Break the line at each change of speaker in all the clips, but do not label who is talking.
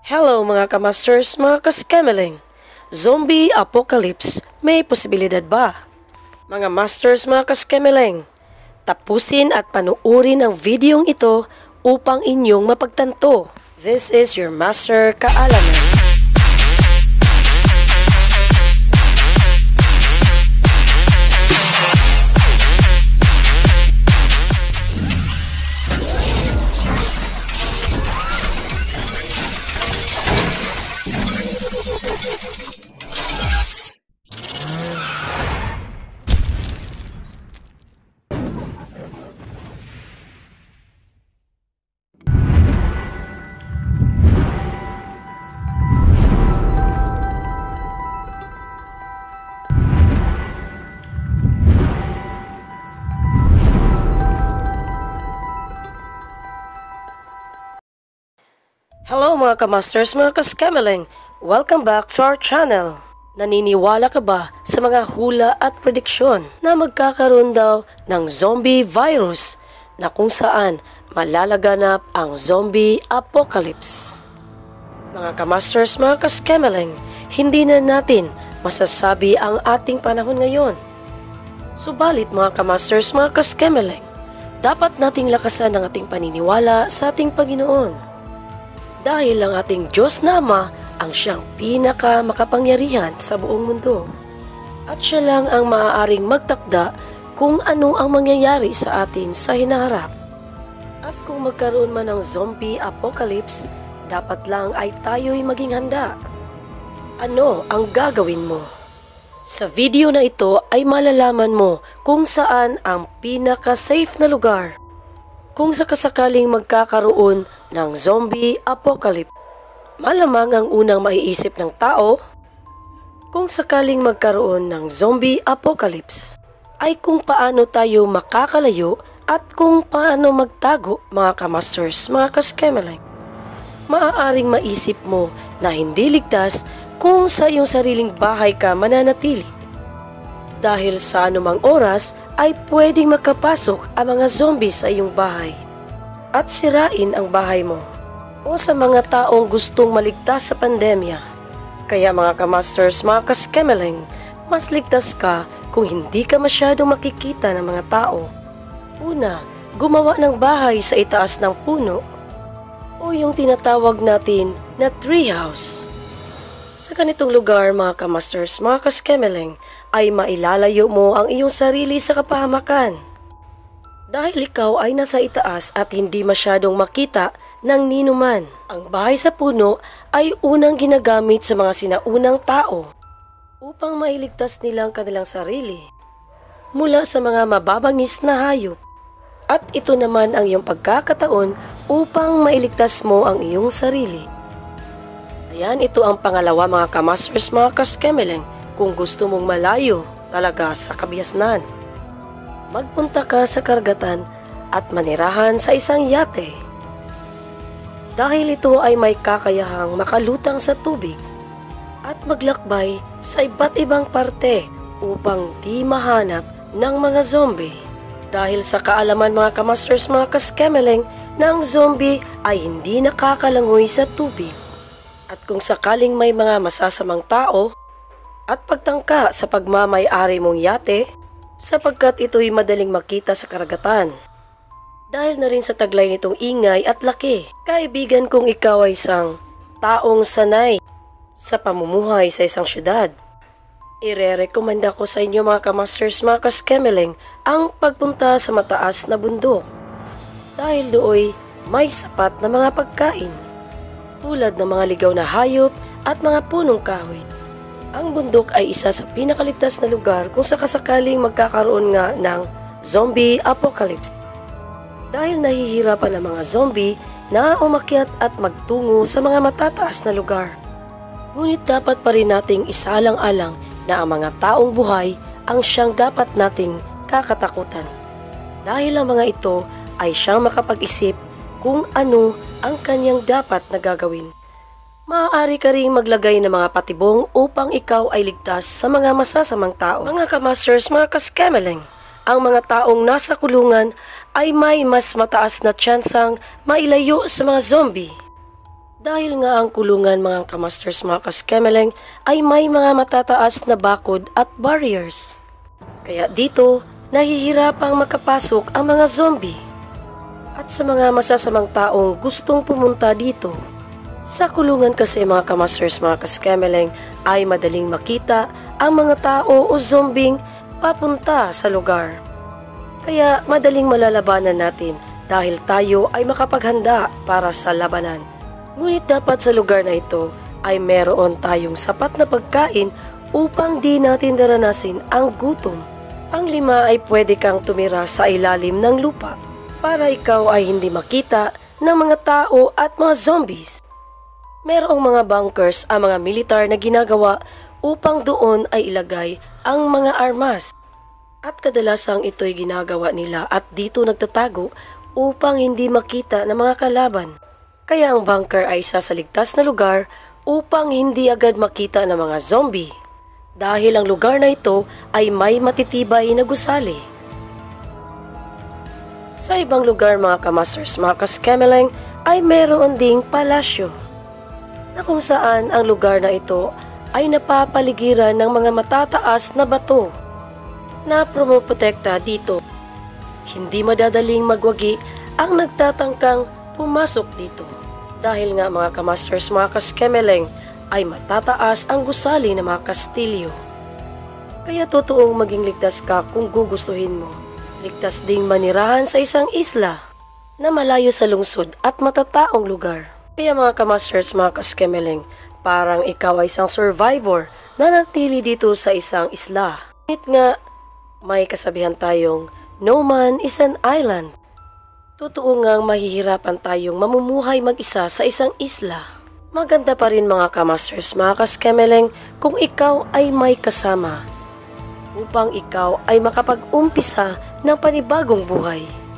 Hello mga kamasters, mga kaskemeling. Zombie apocalypse, may posibilidad ba? Mga masters, mga kaskemeling, tapusin at panuorin ang videong ito upang inyong mapagtanto. This is your master kaalaman. Hello mga kamasters, mga kaskemeling. Welcome back to our channel. Naniniwala ka ba sa mga hula at prediksyon na magkakaroon daw ng zombie virus na kung saan malalaganap ang zombie apocalypse? Mga kamasters, mga kaskemeling, hindi na natin masasabi ang ating panahon ngayon. Subalit mga kamasters, mga kaskemeling, dapat nating lakasan ang ating paniniwala sa ating Panginoon. Dahil ang ating Diyos na Ama ang siyang pinaka makapangyarihan sa buong mundo. At siya lang ang maaaring magtakda kung ano ang mangyayari sa atin sa hinaharap. At kung magkaroon man ng zombie apocalypse, dapat lang ay tayo'y maging handa. Ano ang gagawin mo? Sa video na ito ay malalaman mo kung saan ang pinaka-safe na lugar kung sakasakaling magkakaroon ng zombie apocalypse. Malamang ang unang maiisip ng tao kung sakaling magkaroon ng zombie apocalypse ay kung paano tayo makakalayo at kung paano magtago, mga kamasters, mga kaskemeling. Maaaring maisip mo na hindi ligtas kung sa iyong sariling bahay ka mananatili. Dahil sa anumang oras ay pwedeng makapasok ang mga zombie sa iyong bahay at sirain ang bahay mo o sa mga taong gustong maligtas sa pandemya. Kaya mga kamasters, mga kaskemeling, mas ligtas ka kung hindi ka masyadong makikita ng mga tao. Una, gumawa ng bahay sa itaas ng puno o yung tinatawag natin na treehouse. Sa ganitong lugar, mga kamasters, mga kaskemeling, ay mailalayo mo ang iyong sarili sa kapahamakan. Dahil ikaw ay nasa itaas at hindi masyadong makita ng ninuman. Ang bahay sa puno ay unang ginagamit sa mga sinaunang tao upang mailigtas nila ang kanilang sarili mula sa mga mababangis na hayop. At ito naman ang iyong pagkakataon upang mailigtas mo ang iyong sarili. Ayan, ito ang pangalawa, mga kamasters, mga kaskemeling. Kung gusto mong malayo talaga sa kabiasnan, magpunta ka sa karagatan at manirahan sa isang yate. Dahil ito ay may kakayahang makalutang sa tubig at maglakbay sa iba't ibang parte upang di mahanap ng mga zombie. Dahil sa kaalaman, mga kamasters, mga kaskemeling, na ang zombie ay hindi nakakalangoy sa tubig. At kung sakaling may mga masasamang tao at pagtangka sa pagmamay-ari mong yate, sapagkat ito'y madaling makita sa karagatan. Dahil na rin sa taglay nitong ingay at laki, kaibigan kong ikaw ay isang taong sanay sa pamumuhay sa isang syudad, ire-recommenda ko sa inyo, mga kamasters, mga kaskemeling, ang pagpunta sa mataas na bundok. Dahil dooy may sapat na mga pagkain, tulad ng mga ligaw na hayop at mga punong kahoy. Ang bundok ay isa sa pinakaligtas na lugar kung sakasakaling magkakaroon nga ng zombie apocalypse. Dahil nahihirapan ang mga zombie na umakyat at magtungo sa mga matataas na lugar. Ngunit dapat pa rin nating isalang-alang na ang mga taong buhay ang siyang dapat nating kakatakutan. Dahil ang mga ito ay siyang makapag-isip kung ano ang kanyang dapat na gagawin. Maaari ka ring maglagay ng mga patibong upang ikaw ay ligtas sa mga masasamang tao. Mga kamasters, mga kaskemeling, ang mga taong nasa kulungan ay may mas mataas na tsansang mailayo sa mga zombie. Dahil nga ang kulungan mga kamasters mga kaskemeleng ay may mga matataas na bakod at barriers. Kaya dito, nahihirapang makapasok ang mga zombie. At sa mga masasamang taong gustong pumunta dito, sa kulungan kasi mga kamasters mga kaskemeleng ay madaling makita ang mga tao o zombing papunta sa lugar. Kaya madaling malalabanan natin dahil tayo ay makapaghanda para sa labanan. Ngunit dapat sa lugar na ito ay meron tayong sapat na pagkain upang di natin daranasin ang gutom. Pang-5 ay pwede kang tumira sa ilalim ng lupa para ikaw ay hindi makita ng mga tao at mga zombies. Merong mga bunkers ang mga militar na ginagawa upang doon ay ilagay ang mga armas. At kadalasang ito'y ginagawa nila at dito nagtatago upang hindi makita ng mga kalaban. Kaya ang bunker ay isa sa ligtas na lugar upang hindi agad makita ng mga zombie. Dahil ang lugar na ito ay may matitibay na gusali. Sa ibang lugar mga kamasters mga kaskemeleng ay meron ding palasyo na kung saan ang lugar na ito ay napapaligiran ng mga matataas na bato na pumoprotekta dito. Hindi madadaling magwagi ang nagtatangkang pumasok dito dahil nga mga kamasters mga kaskemeleng ay matataas ang gusali ng mga kastilyo. Kaya totoong maging ligtas ka kung gugustuhin mo. Ligtas ding manirahan sa isang isla na malayo sa lungsod at matataong lugar. Kaya mga kamasters mga kaskemeleng, parang ikaw ay isang survivor na natili dito sa isang isla. Ngunit nga, may kasabihan tayong, no man is an island. Totoo ngang mahihirapan tayong mamumuhay mag-isa sa isang isla. Maganda pa rin mga kamasters mga kaskemeleng kung ikaw ay may kasama upang ikaw ay makapag-umpisa ng panibagong buhay.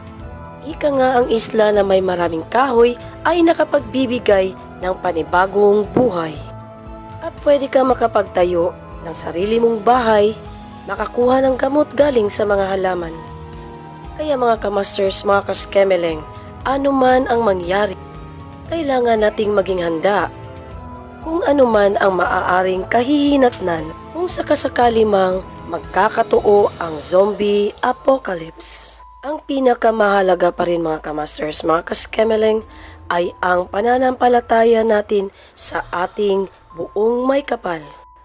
Ika nga ang isla na may maraming kahoy ay nakapagbibigay ng panibagong buhay. At pwede ka makapagtayo ng sarili mong bahay, makakuha ng gamot galing sa mga halaman. Kaya mga kamasters mga kaskemeleng, ano man ang mangyari, kailangan nating maging handa. Kung ano man ang maaaring kahihinatnan kung sakasakali mang magkakatoo ang zombie apocalypse. Ang pinakamahalaga pa rin mga kamasters mga kaskemeleng ay ang pananampalataya natin sa ating buong may kapal.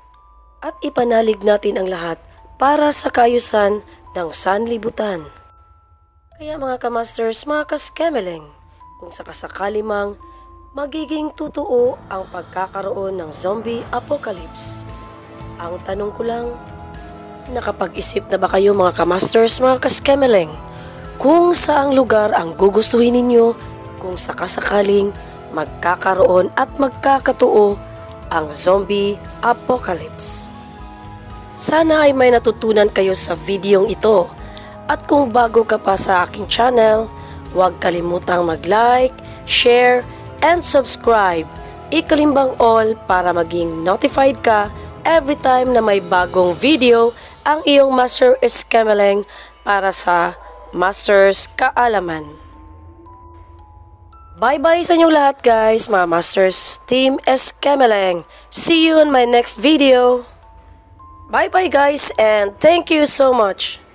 At ipanalig natin ang lahat para sa kaayusan ng sanlibutan. Kaya mga kamasters mga kaskemeleng, kung sakasakali mang magiging totoo ang pagkakaroon ng zombie apocalypse, ang tanong ko lang, nakapag-isip na ba kayo mga kamasters mga kaskemeleng kung saang lugar ang gugustuhin ninyo kung sakasakaling magkakaroon at magkakatotoo ang zombie apocalypse? Sana ay may natutunan kayo sa videong ito at kung bago ka pa sa aking channel, huwag kalimutang mag-like, share, and subscribe. Ikalimbang all para maging notified ka every time na may bagong video ang iyong Master Escameleng para sa Masters Kaalaman. Bye-bye sa inyong lahat guys, mga Masters Team Escameleng. See you in my next video. Bye-bye guys and thank you so much.